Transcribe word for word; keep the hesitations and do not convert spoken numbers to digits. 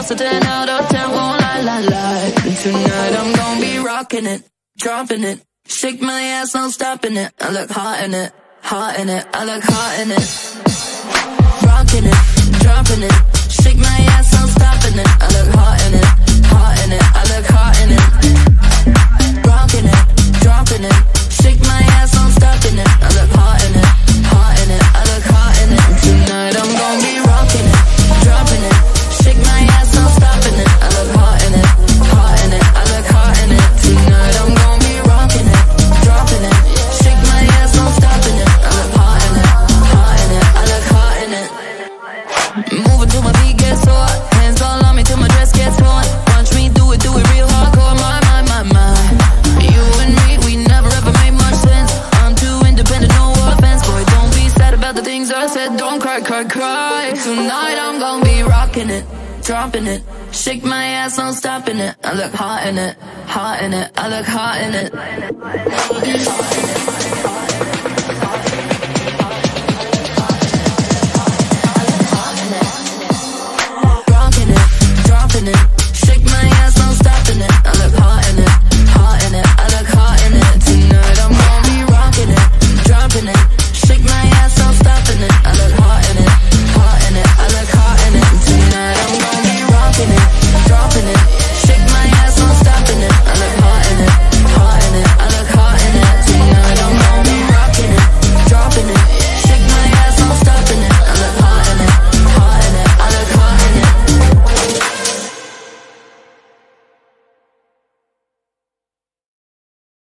a ten out of ten, won't lie, lie, lie. And tonight I'm gonna be rocking it, dropping it. Shake my ass, no stopping it. I look hot in it, hot in it. I look hot in it. Rocking it, dropping it. Shake my ass, no stopping it. I look hot in it, hot in it. I look hot in it. Rocking it, dropping it. Shake my ass, no stopping it. I look hot in it, hot in it. I look hot in it. Tonight I'm gonna be rocking it, dropping it. Shake my ass, no stopping it. I look hot in it, hot in it. I look hot in it. Tonight I'm gonna be rocking it, dropping it. Shake my ass, no stopping it. I look hot in it, hot in it. I look hot in it. Moving till my feet get sore. Hands all on me till my dress gets torn. Watch me do it, do it real hardcore. My, my, my, my. You and me, we never ever made much sense. I'm too independent, no offense. Boy, don't be sad about the things I said. Don't cry, cry, cry. Tonight I'm gonna be rocking it, dropping it. Shake my ass, no stopping it. I look hot in it, hot in it. I look hot in it.